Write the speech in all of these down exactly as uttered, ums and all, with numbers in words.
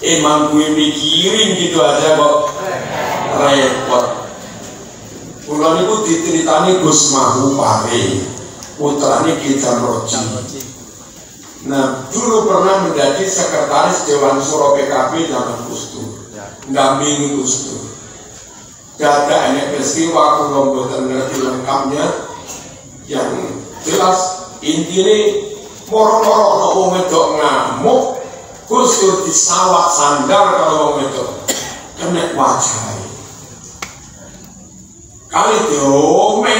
emang gue mikirin gitu aja kok repot. Kula niku diteritani Gus Mahupare, putrane Ki Jamroji. Nah, dulu pernah menjadi sekretaris Dewan Suro P K B zaman Gus Dur, ndampingi Gus Dur. Gada enek peristiwa kula mboten ngerti lengkapnya, yang jelas intine moro-moro ana wong wedok ngamuk, Gus Dur disawat sandal karo wong wedok, kena wajah. Kali diomeng,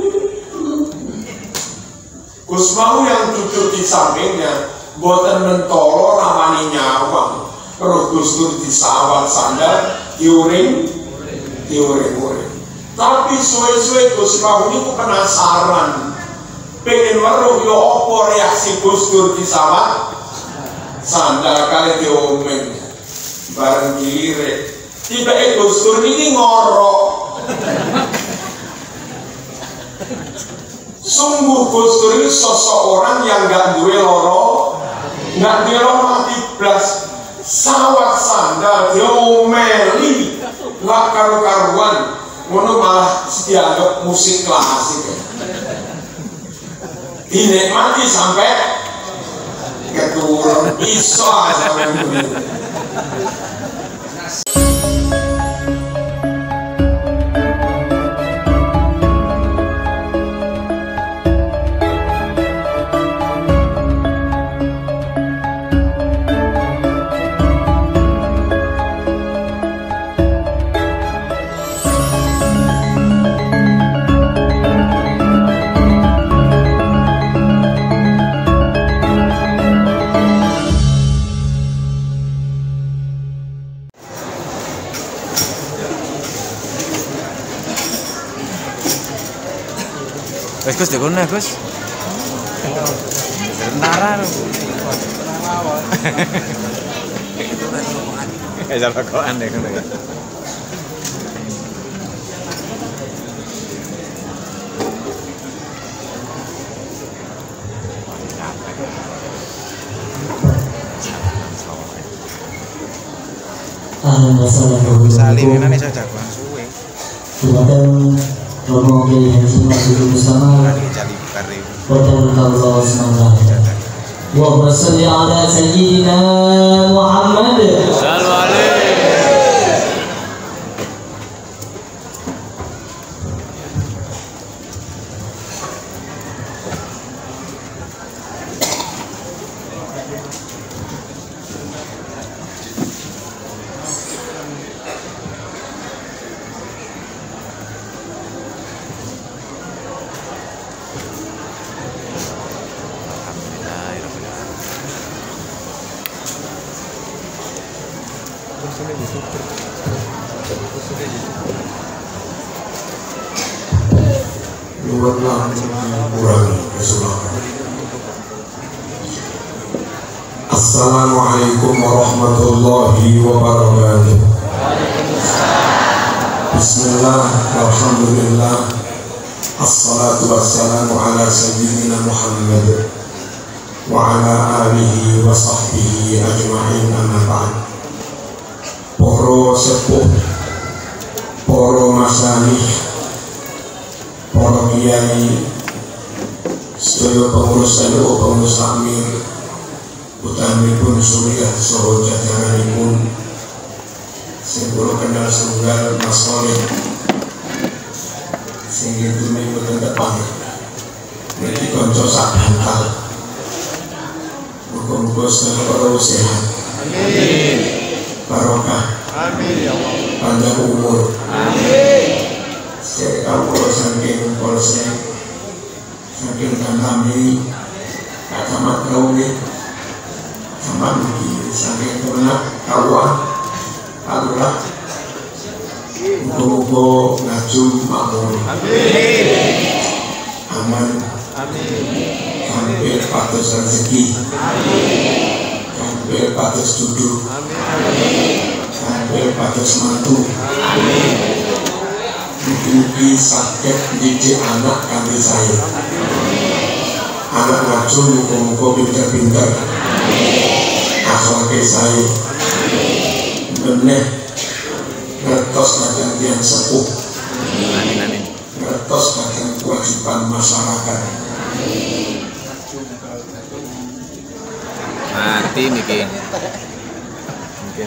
Gus Mau yang duduk di sampingnya boten mentolo ramani nyawang, terus Gus Dur disawat sandal, diuring, diuring-uring. Tapi suwe-suwe Gus Mau ini penasaran, pengen weruh yo apa reaksi Gus Dur disawat sandal kali diomeng, bareng dilirik. Tiba Gus Dur ini ngorok. Sungguh Gus Dur ini sosok orang yang gak duwe loro, gak duwe loro mati blas, sawat sandal diomeli, gak karu-karuan, ngono malah dianggap musik klasik. Dinikmati sampai keturun, iso aja sampai Wes Gus dikono Gus. Tentara lho. Eh jalan kokan deh kan. Salinan iso jagoan suwe. Silakan Romo Kiai Haji Masjidul Bersama Hotel Allah Semangat. Wa salli ala sayyidina Muhammad sallallahu alaihi. Assalamualaikum warahmatullahi wabarakatuh. Bismillah, alhamdulillah, assalatu wassalamu ala sayyidina Muhammad wa ala alihi wa sahbihi ajma'in, amma ba'd. Poro sepuh, poro masyayikh, poro kiai, sedaya pengurus N U, pengurus Amir, utamipun Suriah saha jajaranipun sing kula kenal setunggal Mas Soleh sing ditune mboten depan niki kanca sak bantal. Muga-muga sedaya sehat, amin, barokah, amin ya Allah, panjang umur, amin. Saya kawula saking Polsek, saking kami Kacamata Kauli, sama di saking kebenak kawan adalah muga-muga ngaju makmur, aman, sampai patus rezeki, sampai patus duduk, sampai patus mantu, mugi-mugi sakit didik anak kami saya, anak ngaju muga-muga pintar-pintar, akhlaknya saya, meneh ngertos kadang yang sepuh, ngertos kadang kewajiban masyarakat. Mati niki. Mungkin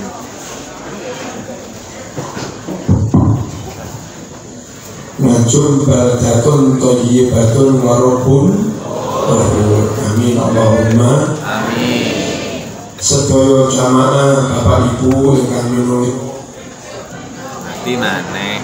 ngajun baldatun thayyibatun warabun amin Allahumma amin. Sedaya jamaah Bapak Ibu ingkang minulih Mati maneh.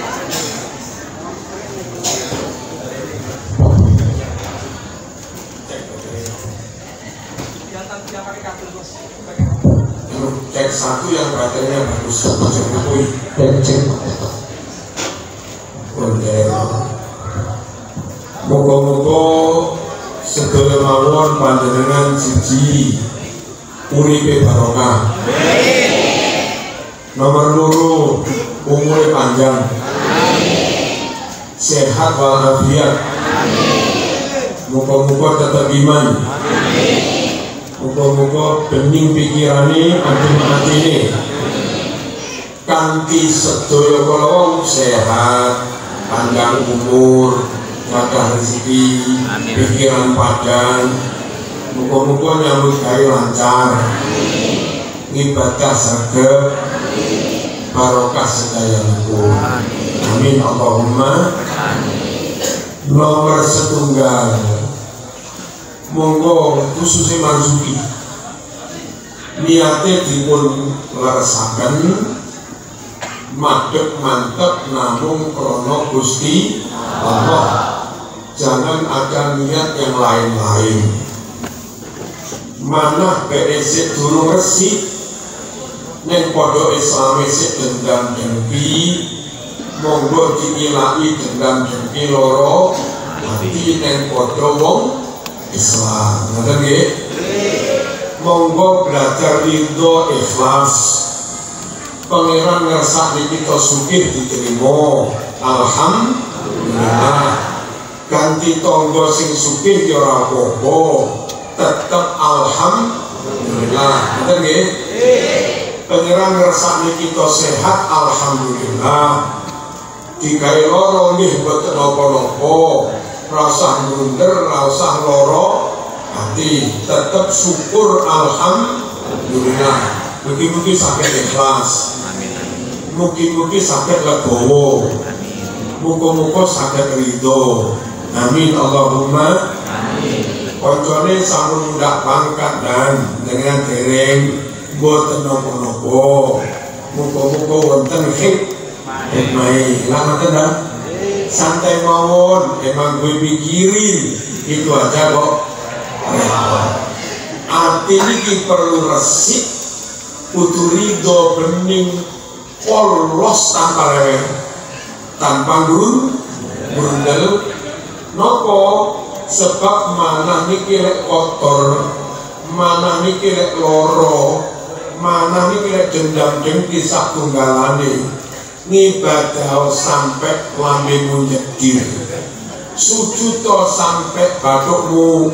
cek satu yang baterainya bagus, cek buku cek cek moga-moga sedaya mawon panjenengan siji uripe barokah, nomor loro umure panjang, sehat walafiat, moga-moga tetap iman, muga-muga bening pikirane adem atine kanthi sedaya kala wong sehat, panjang umur, gadah rezeki, pikiran padang, muga-muga nyambut gawe lancar, ibadah saged barokah sedayanipun. Amin Allahumma. Nomor setunggal monggo khususnya Marzuki niatnya dipun leresaken madhep mantep namung krono Gusti Allah, jangan ada niat yang lain-lain. Manah beresik durung resik neng podo Islam sik dendam dengki, monggo diilai dendam dengki loro ati neng podo wong Islam, ngoten nggih. Monggo belajar ridho ikhlas. Pangeran ngersakne kita sugih diterima. Alhamdulillah. Ganti tangga sing sugih ya ora apa-apa. Tetep alhamdulillah. Ngoten nggih. Pangeran ngersakne kita sehat, alhamdulillah. Digawe lara nggih boten napa-napa. Rasah mundur, rasah loro hati, tetap syukur alhamdulillah. Mugi-mugi sakit ikhlas, mugi-mugi sakit legowo, muga-muga sakit ridho. Amin Allahumma. Koncone sampun ndak pangkat dan dengan dereng mboten napa-napa. Muga-muga wonten hikmah lan ngoten santai mawon, emang gue pikirin itu aja kok. Arti ini perlu resik, kudu ridho bening, polos tanpa rewel, tanpa gurun, gurundel. Nopo sebab mana niki lek kotor, mana niki lek loro, mana niki lek dendam dengki sak tunggalane. Ngibadah sampai lambemu nyedir, sujud sampai batukmu,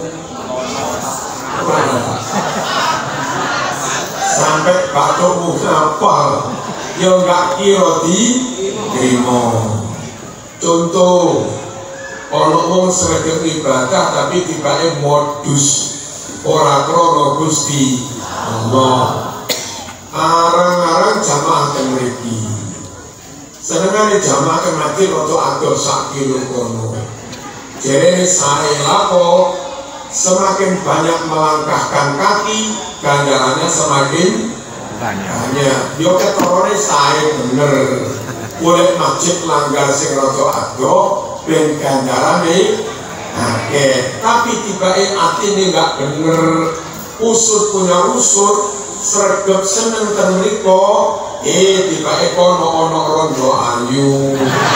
sampai batukmu ngapal, ya nggak kira diterima. Contoh, orang wong sregep ibadah tapi tiba-tiba modus ora krono Gusti Allah. Arang-arang jamaah teng mriki. Senengane jamaah kemati roto adol sak kilo kono. Jadi saya lapo semakin banyak melangkahkan kaki, ganjarannya semakin banyak. Yo ketorone saya bener. Boleh masjid langgar sing roto adol, ben ganjarane akeh. Tapi tiba-tiba atine nggak bener. Usut punya usut, sregep seneng ten mriko. Eh, tiba-tiba ono-ono rondo ayu.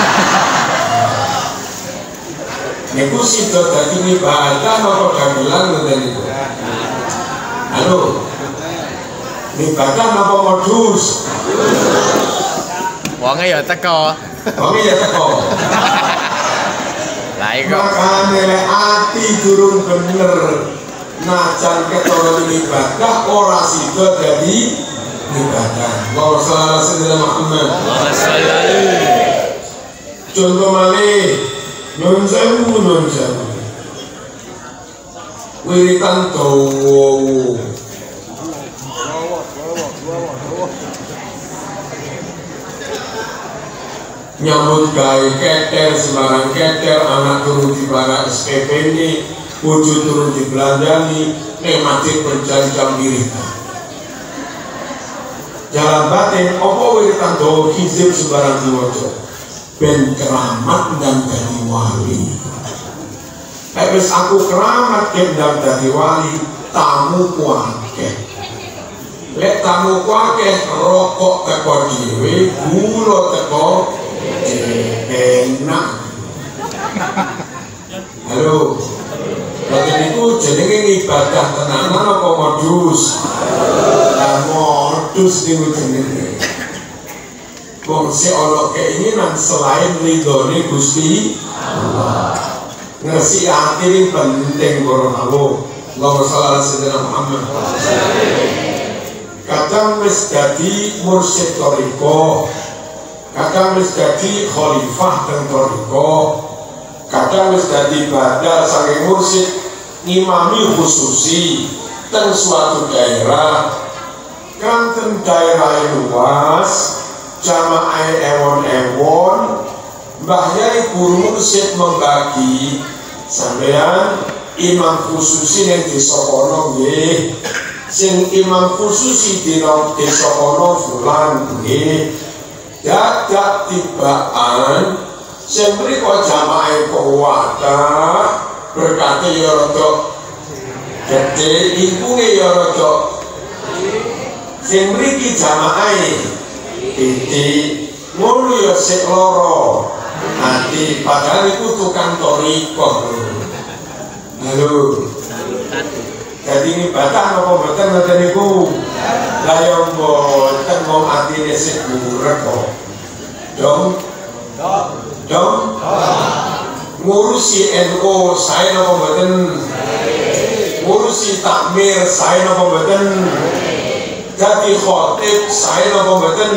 Niku sida dadi ibadah apa dagelan ngoten niku. Halo. Ibadah apa modus? Wonge ya teko. Wonge ya teko. Lah iku makane lek ati durung bener najan ketara ibadah ora sida dadi ibadah. Allahumma sholli ala sayyidina Muhammad. Allahumma sholli alaihi. Contoh malih nyun sewu nyun sewu. Wiritan dawa. Nyambut gawe keter sembarang keter, anak turun di bara S P P ini, wujud turun di belandani, nikmati berjam-jam diri. Jalan batin, opo wiritan dawa hizib sembarang diwaca, ben keramat dan dadi wali. Habis aku keramat dan dadi wali, tamu kuakeh. Lek tamu kuakeh, rokok teko dhewe, gula teko enak. Halo, bagian itu jenenge ibadah tenanan apa modus? Lah modus niku jenenge. Wong sing ana keinginan selain ridhone Gusti Allah. Ngerti ati ini penting para tamu. Allahumma sholli ala sayyidina Muhammad. Kadang wis dadi mursyid thariqah, kadang wis dadi khalifah dan thariqah, kadang wis dadi badal saking mursyid ngimami khususi teng suatu daerah. Kanten daerah luas, jamaah ewon-ewon, Mbah Yai guru mursyid membagi sampean imam khususi yang desa kono nggih, sing imam khususi di desa kono fulan nggih. Dadak tibaan sing mriko jamaah kuwatah berkate ya rada gede, ikunge ya rada sing mriki jamaah titik ngono ya sik loro ati, padahal iku tukang thariqah. Halo, jadi ini batang apa batang batang niku layang boten wong atine sik burek kok. Dong, dong, ngurusi N U saya napa boten, ngurusi takmir saya napa boten, jadi khotib saya napa boten,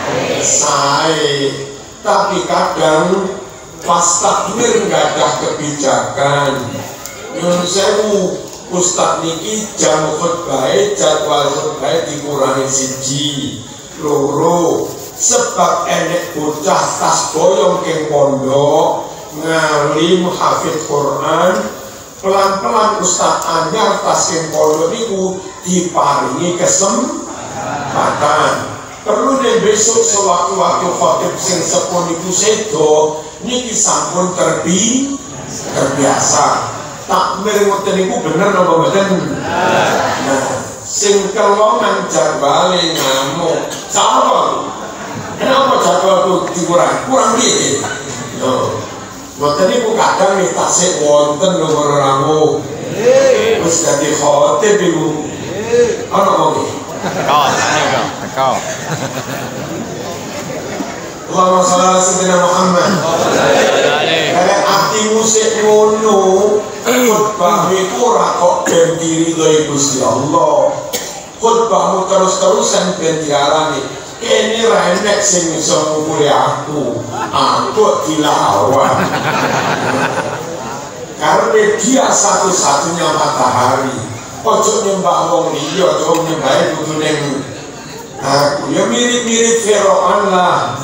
saya. Tapi kadang pas takmir nggak ada kebijakan. Nyun sewu Ustadz niki jam khutbah, jadwal khutbah dikurangi siji loro sebab enek bocah tas boyong keng pondok ngalim hafid Quran, pelan-pelan Ustadz anyar tas keng pondok niku diparingi kesempatan. Perlu deh besok sewaktu-waktu khotib sing sepon iku sedo niki sampun terbi terbiasa. Takmir ngoten niku bener napa mboten? Nah, sing kelongan jadwale ngamuk. Sapa? Kenapa jadwal dikurangi? Kurang piye? Lho. Mboten niku kadang nih tasik wonten lho para ramu. Wis dadi khotib iku. Ana apa iki? Kau, kau, kau. Allahumma sholli ala sayyidina Muhammad. Karena ati musik ngono, khutbah iku ora kok ben diridhoi Gusti Allah. Khutbahmu terus-terusan ben diarani, kene ra enek sing iso ngukuri aku. Aku dilawan. Karena dia satu-satunya matahari. Ojo nyembah wong liya, ojo nyembah kudu ning aku. Ya mirip-mirip Firaun lah.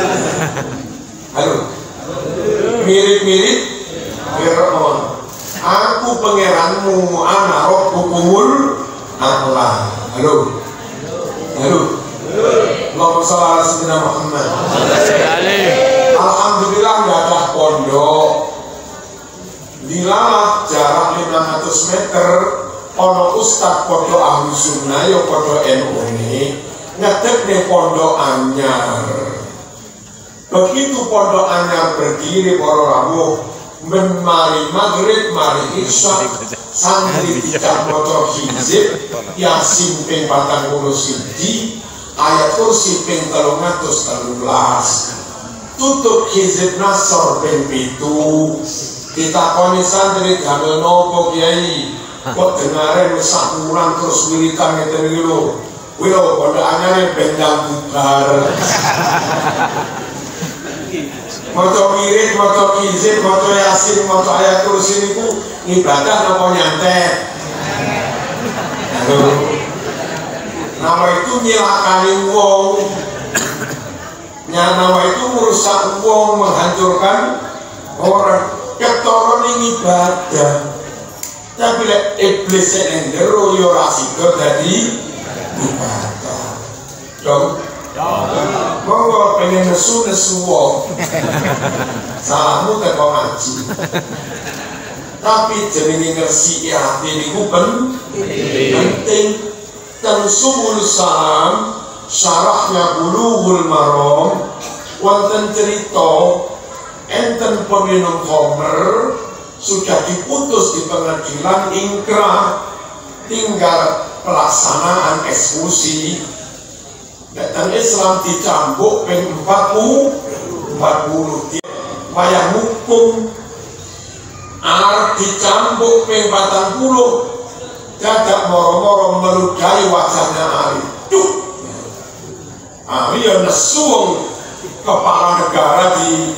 Halo. Mirip-mirip Firaun. Aku pangeranmu, ana rabbukumul a'la. Halo. Halo. Allahumma sholli ala sayyidina Muhammad. Alhamdulillah enggak ada pondok. Dilalah jarak lima ratus meter. Ono ustad pondok ahli sunnah yo pondok N U ini ngedek nih pondok anyar. Begitu pondok anyar berdiri para ramu, mari maghrib mari isya santri tidak maca hizib yasin ping patang puluh siji ayat kursi ping telung atus telung belas tutup hizib nasor ping pitu. Kita koni santri damel nopo kiai kok dengarin sakuran terus wiritan ngeten iki lho. Wilo pondok anyar bendang bubar. Maca wirid, maca kizir, maca yasin, maca ayat kursi niku ibadah napa nyantet. Halo. Nama itu nyilakani wong. Nama itu merusak wong, menghancurkan orang. Ketara ning ibadah. Tapi lek iblis yang jero yo ora sida dadi ibadah. Dong. Monggo pengen nesu-nesu wong. Salahmu teko ngaji. Tapi jenenge ngresiki ati niku penting. Dan subul salam syarahnya Bulughul Maram wonten cerita enten peminum khamr sudah diputus di pengadilan ingkrah, tinggal pelaksanaan eksekusi. Dan Islam dicambuk ping empat puluh wayang hukum arep dicambuk ping patang puluh dadak moro-moro meludahi wajahnya Ali. Duh, Ali yang nesu kepala negara di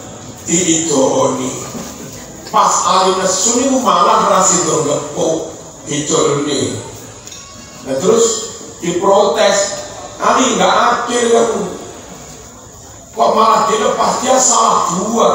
diidoni. Pas Ali nesu ini malah rasido ngepuk dicolni. Nah terus diprotes, Ali nggak adil kan? Kok malah dilepas? Dia salah dua.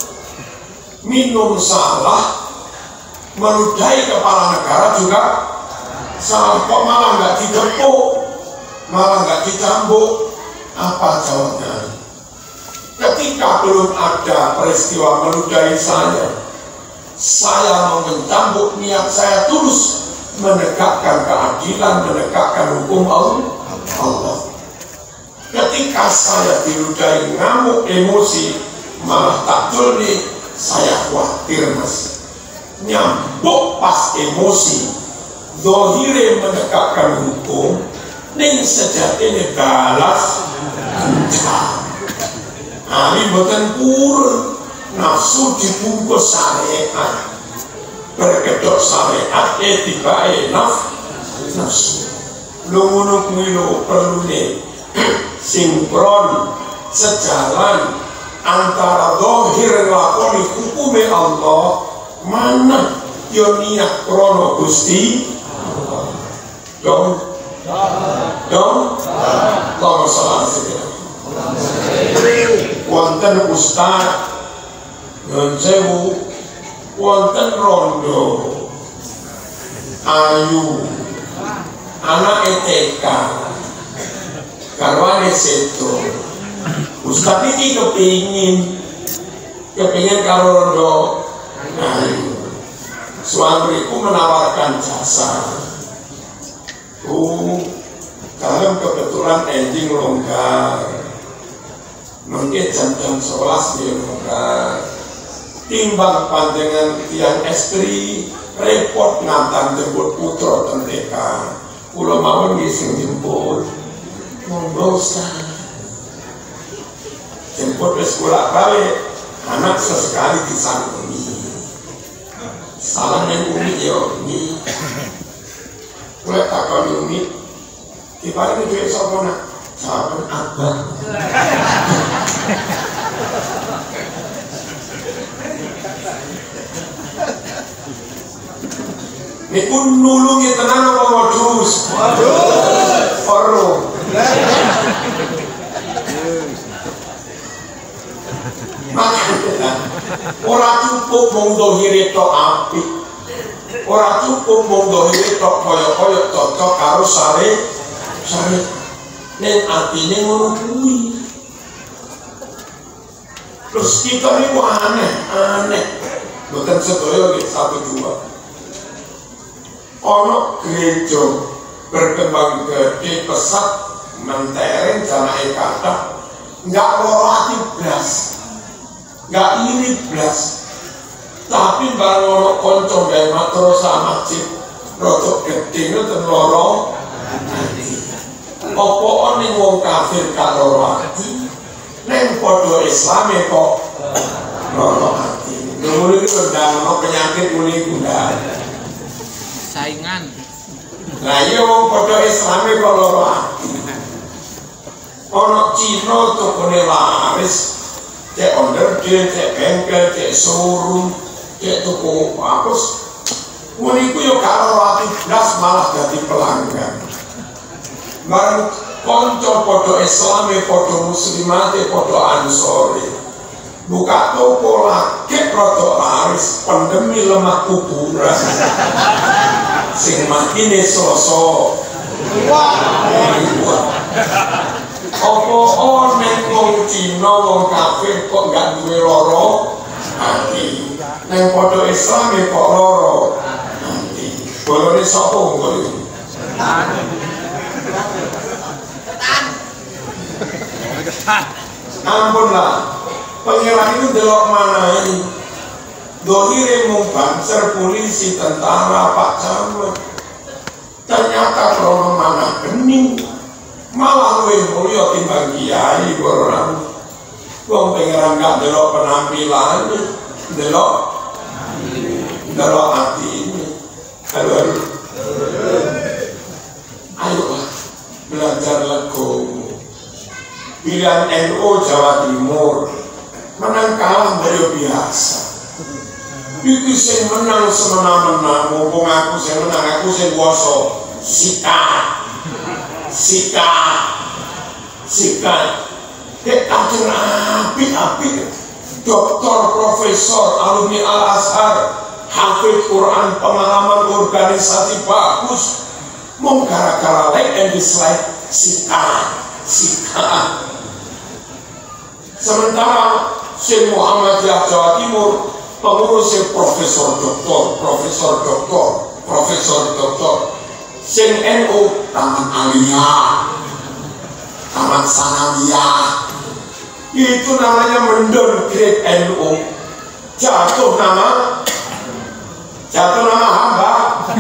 Minum salah, meludahi kepala negara juga salah. Kok malah nggak digepuk, malah nggak dicambuk? Apa jawabnya? Ketika belum ada peristiwa meludahi saya, saya mau mencambuk, niat saya tulus menegakkan keadilan, menegakkan hukum Allah. Ketika saya diludahi, ngamuk, emosi, malah takjul nih, saya khawatir mas. Nyambuk pas emosi, dohire menegakkan hukum, ning sejatine balas dendam. Ali boten purun, nafsu dibungkus syariat, berkedok syariat etibae naf nafsu. Lungunuk milu perlu nih sinkron sejalan antara dohir lakoni hukume Allah mana yo niat krono Gusti Allah. Dong dong Allahumma sholli ala sayyidina wonten ustaz nyuwun sewu, wonten rondo ayu anak E T K karwane seto. Ustaz iki kepingin kepingin karo rondo ayu. Suamiku menawarkan jasa. Uh, kalian kebetulan ending longgar. Mungkin jam-jam sebelas dia longgar. Timbang panjangan tiang estri repot ngantar jemput putra tenteka. Kulo mawon ngising jemput. Monggo Ustaz. Jemput wis bolak balik. Anak sesekali disangoni. Salah yang umi ya umi. Kulo takoni umi. Dibalik duit sapa nak? Jawaban abang. Niku nulungi tenan apa modus? Modus. Perlu. Makanya ora cukup mung dohire tok apik. Ora cukup mung dohire tok kaya-kaya cocok karo sare sare. Ning atine ngono kuwi. Terus kita niku aneh, aneh. Boten sedaya nggih satu dua. Ono gereja berkembang gede pesat mentereng jamaah kata nggak loro hati blas, nggak iri blas, tapi barang ono konco gawe matrosa masjid rodok gede itu loro hati. Apa ning wong kafir gak loro hati, neng podo Islame kok loro hati. Dulu itu udah ono penyakit muni kuda. Saingan Lah iya wong padha Islame kok loro ati. Ana Cina tokone laris, cek onderdil, cek bengkel, cek showroom, cek toko apus. Meniku yo gak loro ati blas malah dadi pelanggan. Marang kanca padha Islame, padha muslimate, padha ansore. Buka toko lagi produk laris, pandemi lemah kuburan. Sing mati nih sosok. Apa orang wong Cina, wong kafir kok gak duwe loro hati. Neng podo Islam kok loro hati. Bolone sapa ngono iki? Ampun lah. Pengiran itu delok mana ini? Dohire mung banser, polisi, tentara, Pak Camat. Ternyata krono mana bening, malah luwih mulya timbang kiai orang. Wong pengiran gak delok penampilannya, delok, delok hatinya. Halo, ayolah belajar legowo. Pilihan N U Jawa Timur. Menang kalah bayo biasa. Iki sing menang semena-mena, mumpung aku sing menang, aku sing kuwasa. Sikat, sikat, sikat. Dek kajen apik-apik. Doktor, profesor, alumni Al-Azhar, hafid Quran, pengalaman organisasi bagus. Mau gara-gara like and dislike, sikat, sikat. Sementara Syekh Muhammadiyah Jawa Timur pengurusnya profesor doktor, profesor doktor, profesor doktor. Syekh N U taman aliyah, taman sanawiyah. Itu namanya mendowngrade N U. Jatuh nama, jatuh nama hamba.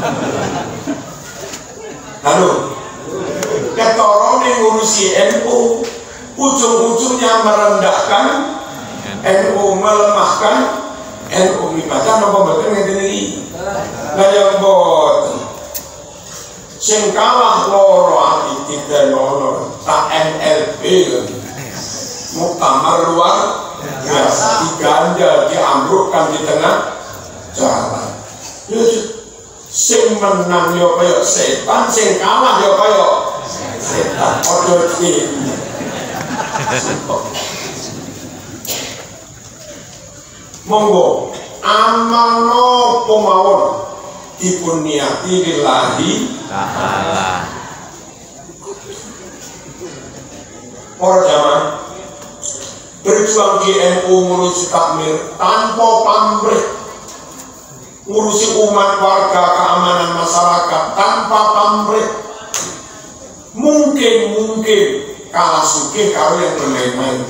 Halo, ketorone ngurusi N U. Ujung-ujungnya merendahkan N U, melemahkan N U. Baca apa betul ngene iki? Lah yang bot sing kalah loro ati tidak loro tak N L B muktamar luar biasa diganjal, diambrukkan di tengah jalan. Sing menang yo kaya setan, sing kalah yo kaya setan. Padha iki monggo amal nopo mawon dipun niati lillahi ta'ala. Para jamaah berjuang di N U ngurusi takmir tanpa pamrih, ngurusi umat, warga, keamanan masyarakat tanpa pamrih, mungkin mungkin kalah sugih karo yang bermain-main,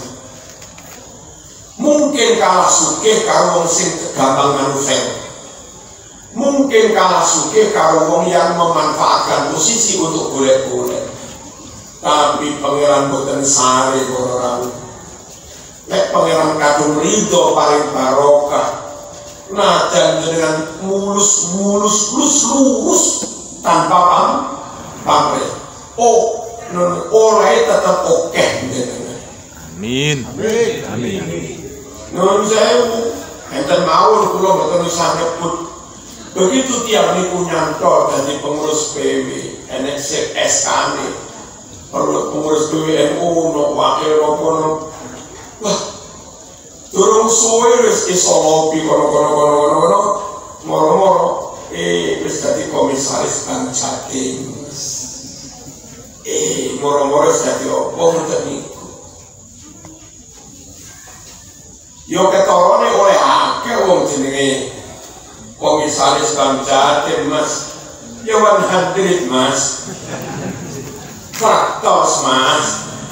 mungkin kalah sugih karo wong sing gampang manuver, mungkin kalah sugih karo wong yang memanfaatkan posisi untuk golek-golek. Tapi pangeran boten sare orang. Nek pangeran kadung ridho paling barokah. Nah, dan dengan mulus mulus lurus lurus tanpa pam pamrih. Oh, non oleh tetap oke. Amin. Amin. Amin. Non sewu, enten mawon kula mboten usah nyebut. Begitu tiap niku nyantol dadi pengurus P W, enek S K N, perlu pengurus P W N U, no wakil nopo. Wah, durung suwe wis iso lobi kono-kono kono-kono moro-moro eh wis dadi komisaris Bank Jatim. Eh moro-moro wis dadi opo ngoten niku. Yo ketorone oleh akeh wong jenenge komisaris Bank Jatim, Mas. Yo one hundred, Mas. Faktos, Mas.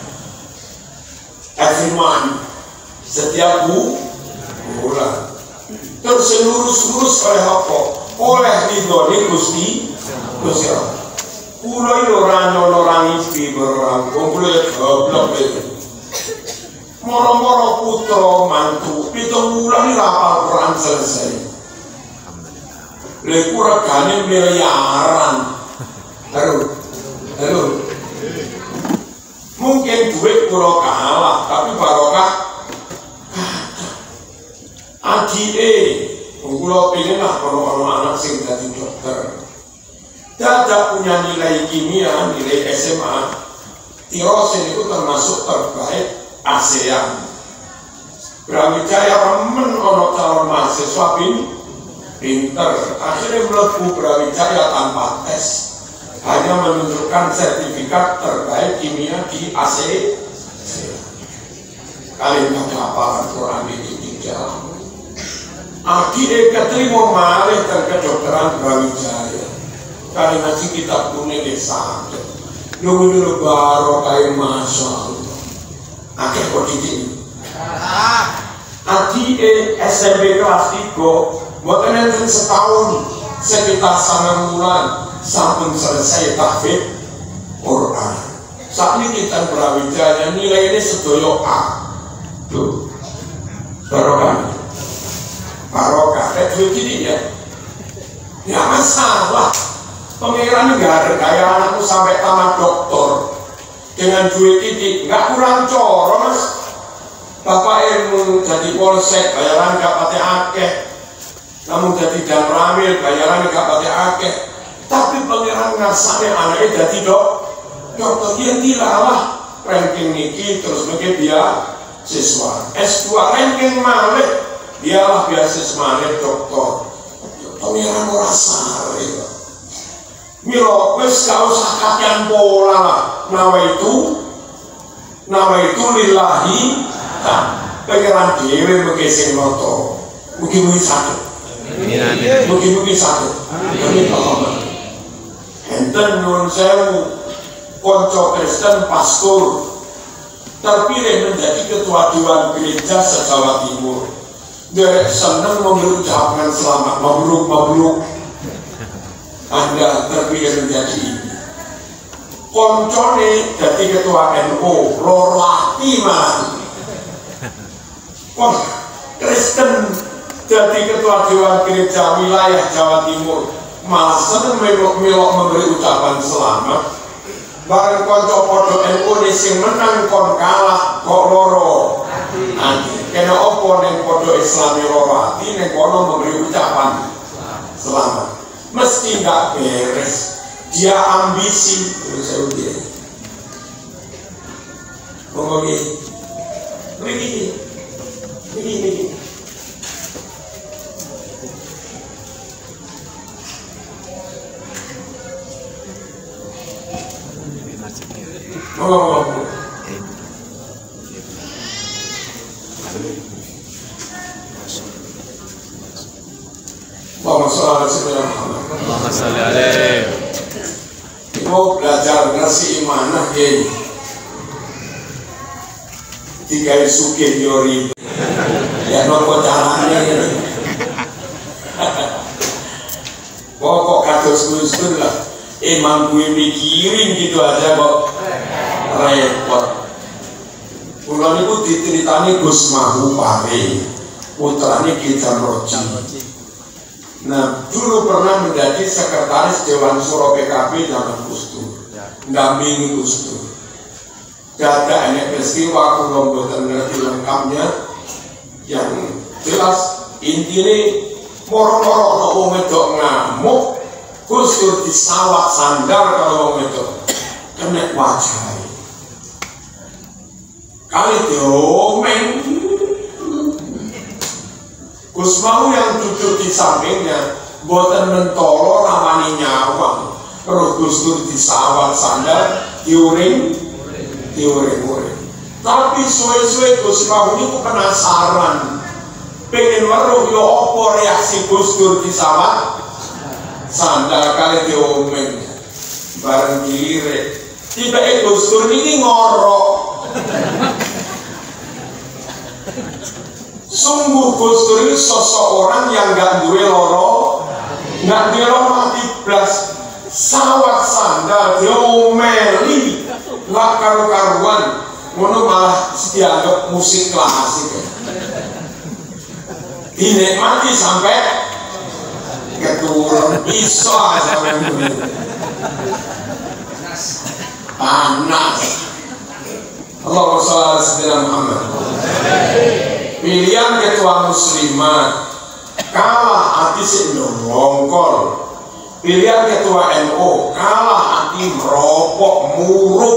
Everyone setiap bu bulan terus lurus-lurus oleh apa? Oleh ridhone Gusti Gusti Allah. Kula iki ora nyolorani piberang, wong kula ya goblok iki. Moro-moro putra mantu pitung wulan iki hafal Quran selesai. Lha iku regane miliaran. Halo, halo. Mungkin duit kula kalah, tapi barokah adike. Kula pengen lah kalau anak sing jadi dokter. Tidak punya nilai kimia, nilai S M A. Tirosin itu termasuk terbaik ASEAN. Brawijaya remen ono calon mahasiswa pinter. Akhirnya mlebu Brawijaya tanpa tes. Hanya menunjukkan sertifikat terbaik kimia di ASEAN. Kalian pada hafalan Quran ini tidak. Akhirnya keterima malih dan kedokteran Brawijaya. Kalian ngasih kitab kuning desa. Nunggu-nunggu baru kayak masya Allah. Akhir kok didik. Akhirnya S M P kelas tiga. Bukan enten setahun. Sekitar sangat bulan. Sampun selesai tahfidz Quran. Saat ini kita Brawijaya nilai ini sedoyo A. Tuh, barokah, barokah. Kayak duit gini ya, ya masalah. Pengiran nggak ada kayak anakku sampai tamat doktor dengan duit ini nggak kurang coro mas. Bapak ilmu jadi polsek bayaran nggak pakai akeh, namun jadi dan ramil bayaran nggak pakai akeh. Tapi pangeran ngasane anaknya jadi dok dokter yang dilalah ranking niki terus mungkin dia siswa S dua ranking malih dialah beasiswa malih dokter. Pangeran merasa milo wes gak usah kakean pola lah. Nawa itu nawa itu lillahi tak pangeran dewe mengisi moto mungkin-mungkin sakit mungkin-mungkin sakit kami paham. Enten nyuwun sewu konco Kristen pastor terpilih menjadi ketua dewan gereja se-Jawa Timur. Dia senang memberi ucapan selamat, mabruk mabruk. Anda terpilih menjadi ini. Koncone jadi ketua N U, loro ati malah. Kon Kristen jadi ketua dewan gereja wilayah Jawa Timur. Malah seneng melok-melok memberi ucapan selamat. Bareng konco podo N U ini sing menang kon kalah kok loro ati. Kena opo neng podo Islami loro ati neng kono memberi ucapan selamat. Mesti nggak beres. Dia ambisi terus saya udah. Ngomongin begini, begini, begini. Oh. Allahumma sholli alaihi. Mau belajar ngersi imanah gini. Tiga sukin yori. Ya nopo caranya ini. Pokok kados Gus lah. Emang gue mikirin gitu aja kok repot. Pulau itu diteritani Gus Mahupare, putranya Kijan Roji. Nah dulu pernah menjadi sekretaris Dewan Suro P K B zaman Gus Dur, dampingi Gus Dur. Dada hanya peristiwa pulau boten ngerti lengkapnya. Yang jelas intinya moro-moro nopo wedok ngamuk. Gus Dur disawat sandar kalau wong itu kena wajah. Kali diomeng. Gus Mau yang duduk di sampingnya boten mentolo ramani nyawang. Terus Gus Dur disawat sandar diuring diuring-uring. Tapi suwe-suwe Gus Mau ini penasaran. Pengen weruh yo opo reaksi Gus Dur disawat sandal kali diomeng bareng diri tiba Gus Dur ini ngorok. Sungguh Gus Dur ini sosok orang yang gak duwe loro gak duwe loro hati blas sawat sandal diomeli gak karu-karuan ngono malah dianggap musik klasik dinikmati sampai keturun iso aja panas. Allahumma sholli ala sayyidina Muhammad. Pilihan ketua muslimat kalah hati sing ngongkol. Pilihan ketua N U kalah hati merokok muruk.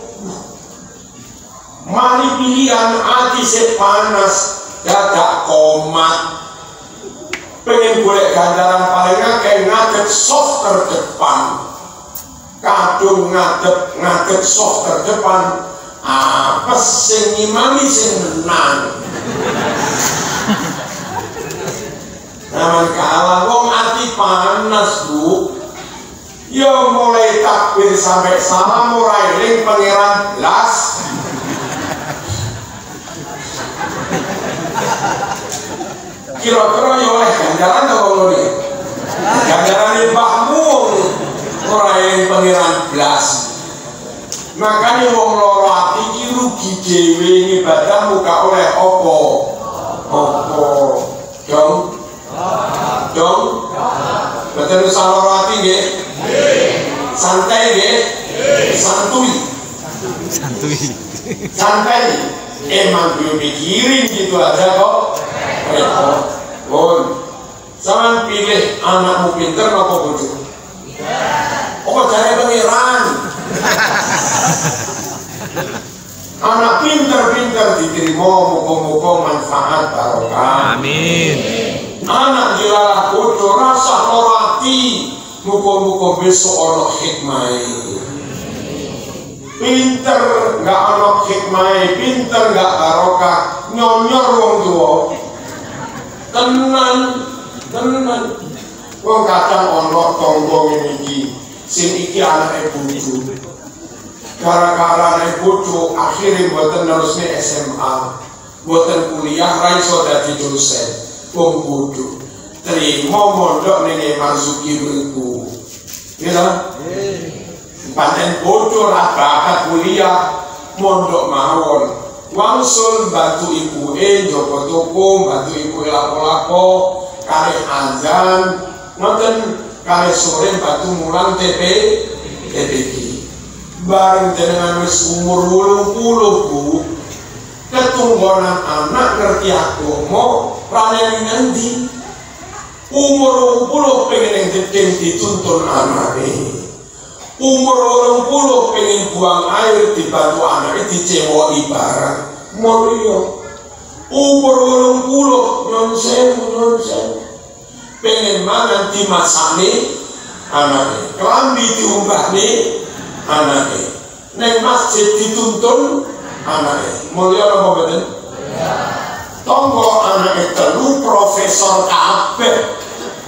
Mari pilihan hati sing panas dadak komat. Pengen golek ganjaran paling akeh ngadeg soft terdepan. Kadung ngadeg ngadeg soft terdepan. Apa sing ngimami sing menang. Naman kalah wong ati panas bu. Ya mulai takbir sampai salam ora eling pangeran blas. Kira-kira ya oleh ganjaran apa ngono iki? Ganjaran mbahmu ora eling pangeran blas. Makanya wong loro ati iki rugi dhewe ibadah muka oleh apa? Apa? Dong. Dong. Betul usah loro ati nggih? Nggih. Santai nggih? Santuy. Santuy. Santai. Emang gue mikirin gitu aja kok. Repot. Bon. Jangan pilih anakmu pinter apa bodoh. Oh, cari pangeran. Anak pinter-pinter diterima, muka-muka manfaat barokah. Amin. Anak dilalah bodoh rasa lorati, muka-muka besok ono hikmah. Pinter nggak ono hikmah, pinter nggak barokah, nyonyor wong tua. Tenan, tenan. Wong kadang ono tonggo ini, sing iki anak bodoh. Gara-gara naik bodoh akhirnya buatan nerusnya S M A, buatan kuliah raiso dadi dosen. Wong bodoh terima mondok nene Marzuki Berku ya panen bodoh lah bakat kuliah mondok mawon wangsul bantu ibu e joko toko bantu ibu e lapo-lapo kare azan ngoten kare sore bantu mulang T P T P G bareng dengan wis umur wolung puluh bu ketunggonan anak ngerti agama praneli nanti umur wolung puluh pengen yang teteng dituntun anaknya umur wolung puluh pengen buang air dibantu anaknya dicewoi barang mulio umur wolung puluh nyonsen nyonsen pengen mangan dimasani anaknya kelambi diumbah nih anaknya neng masjid dituntun anaknya mulia apa betul? Tonggo anaknya telu profesor kabeh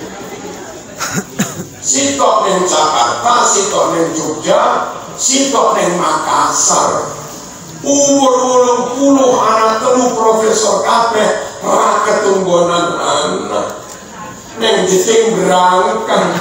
sitok neng Jakarta, sitok neng Jogja, sitok neng Makassar umur wolung puluh anak telu profesor kabeh ra ketunggonan anak neng jiting berangkang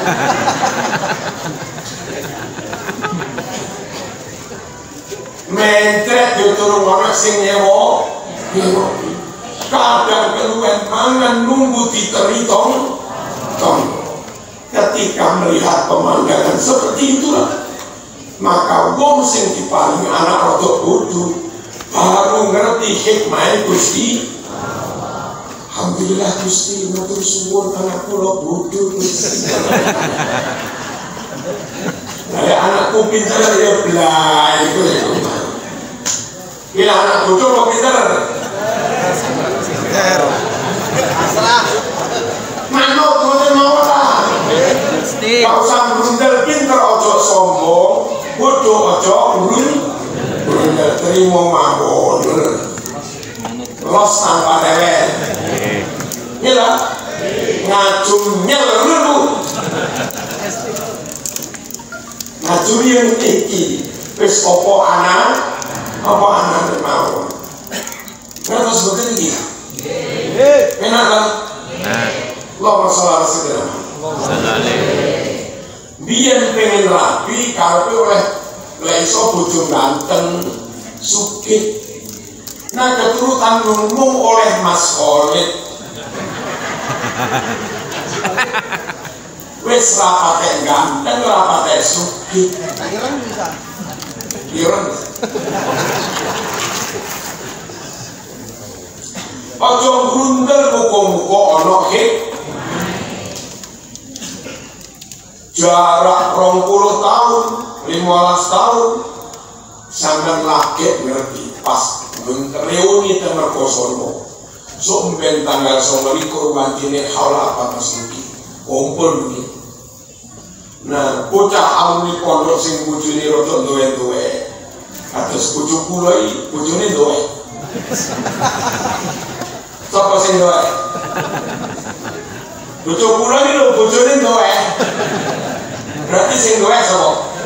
mentret diturung anak sing nyewa nyewa kadang keluwen mangan nunggu diteri tong tong ketika melihat pemandangan seperti itulah maka wong sing diparingi anak rodok bodoh baru ngerti hikmah Gusti alhamdulillah Gusti matur suwun anak kula bodoh Gusti Nah, anakku pintar ya belai itu ya. Bila anak bodoh mau pintar. Pintar. Masalah. Manut boten mau ta. Kau usah brundel pinter ojo sombong, bodoh ojo brun. Brundel terima mawon. Los tanpa dewek. Gila. Ngajum nyelelu. Ngajuri yang iki wis opo anak apa anak mau terus boten iki nggih enak kan Allahumma sholli ala sayyidina biyen pengen rapi karepe oleh lek iso bojo ganteng sugih nah keturutan ngomong oleh Mas Khalid wis rapate ganteng rapate sugih Ireng. Aja grundel muga-muga ana hik. Jarak rong puluh tahun, limolas tahun, sampean lagi ngerti pas reuni teng Mergosono. Sok mben tanggal songo wantine haula apa masuki. Kumpul iki. Nah, bocah alumni pondok sing bojone rada duwe-duwe. Kados bojo kula iki bojone duwe. Sapa sing duwe? Bojo kula iki lho bojone duwe. Berarti sing duwe sapa?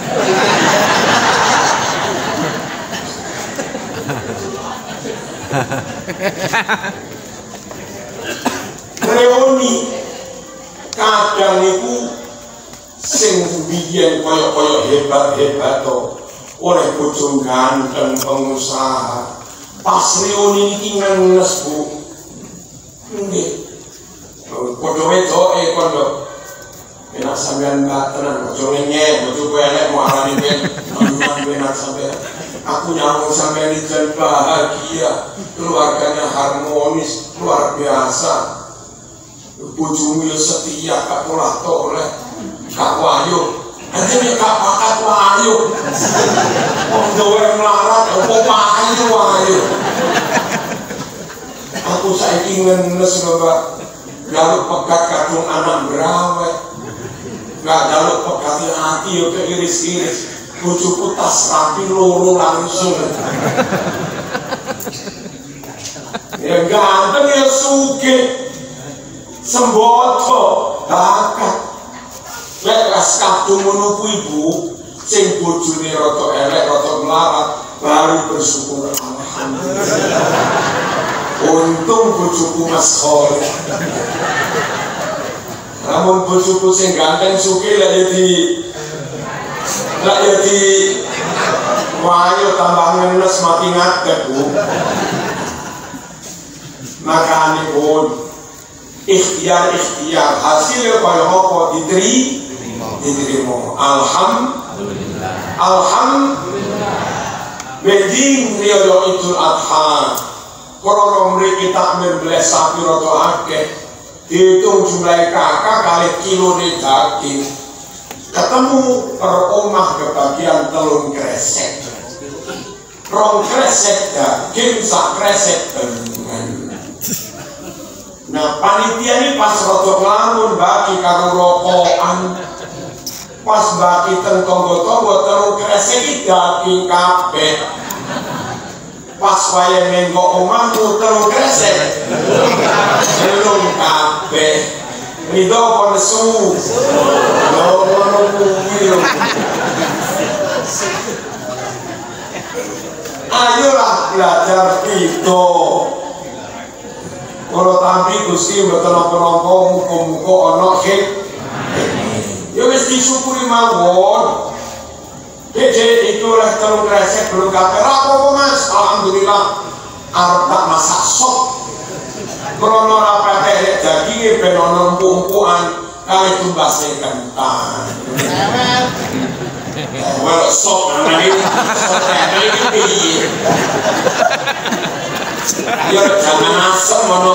Reuni kadang niku sing biyen kaya-kaya hebat-hebat to oleh bojo ganteng pengusaha pas reuni niki ngenes Bu nggih padha wedoke kondo enak sampean mbak tenan bojo ngenyek bojo elek mau arani ben tenan enak sampean aku nyambung sampean ijen bahagia keluarganya harmonis luar biasa bojomu ya setia kak pola toleh kak wayu aja nih kak pakat wayu wong dowe melarat apa wayu wayu aku saiki ngenes mbak jaluk pegat kadung anak berawe gak jaluk pegat hati yo keiris-iris bojoku tas rapi loro langsung ya ganteng ya sugih semboto bakat lek kas kadung ngono kuwi Bu sing bojone rada elek rada melarat baru bersyukur alhamdulillah untung bojoku Mas Khol namun bojoku sing ganteng sugih lek ya di lek ya di wayo tambah ngenes mati ngadeg Bu makane pun ikhtiar-ikhtiar hasil kaya apa diteri diterima alhamdulillah alhamdulillah beding riyo Idul Adha krana mriki takmir mbleh sapi rada akeh dihitung jumlah kakak kali kilone daging ketemu per omah kebagian telung kresek rong kresek daging sak kresek dengan nah panitia ini pas rada nglamun bagi karo rokokan pas bagi teng tonggo-tonggo telung kresek iki daging kabeh pas wayahe menggok omahmu telung kresek telung kabeh rido apa nesu lho ngono kuwi lho ayolah belajar itu kalau tampi Gusti mboten napa-napa muga-muga ana hik ya wis disyukuri mawon dede itu oleh telung kresek belum kabeh ra apa Mas alhamdulillah arep tak masak sop krana ora patek daginge ben ana empuk-empukan kali tumbase kentang well sop nang iki sop iki piye ya jangan asem ngono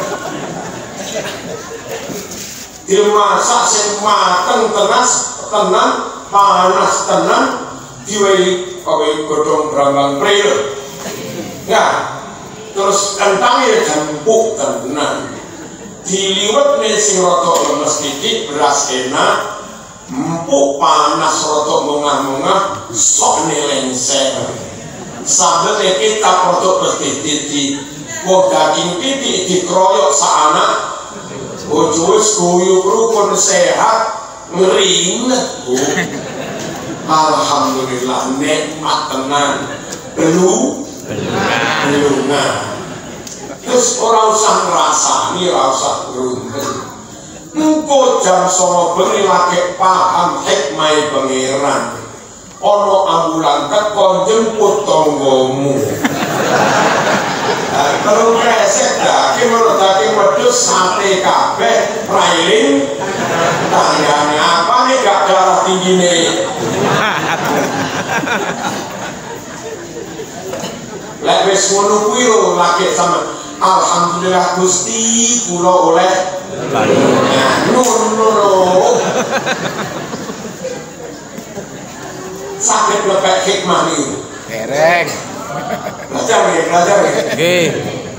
dimasak sing mateng tenas tenan panas tenan diwehi kowe godhong brambang pril ya terus kentangnya jempuk tenan diliwet nih sing rada lemes titik beras enak empuk panas rada mungah-mungah sok nih lengser sambil kita produk bertiti kok daging titik dikeroyok seanak bojo wis guyub rukun sehat ngeringet Bu alhamdulillah nikmat tenan belu belungan terus orang usah ngrasani ora usah grunten engko jam songo bengi lagi paham hikmah pangeran ono ambulan teko jemput tonggomu kalau kresek daging menurut daging wedhus sate kabeh railing tanggane apa nih gak darah tinggi nih wis ngono kuwi lho lagi sama alhamdulillah Gusti kula oleh ngono lho sakit lepek hikmah niku Dereng. belajar ya belajar ya Nggih.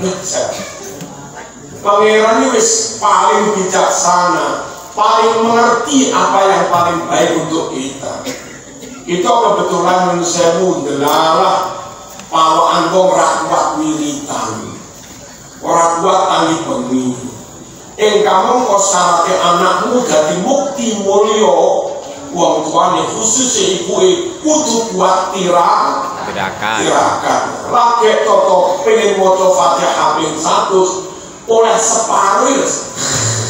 Pangeran ini wis paling bijaksana, paling mengerti apa yang paling baik untuk kita. Kita kebetulan mensewu delalah kalau angkong rakwat wiritan, orang kuat tali bengi. Ing kamu kok syaratnya anakmu jadi mukti mulio, uang tuane khusus ibu kudu kuat tirak, Tirakan. tirakan. Laki toto pengen moco Fatihah ping satu oleh separuh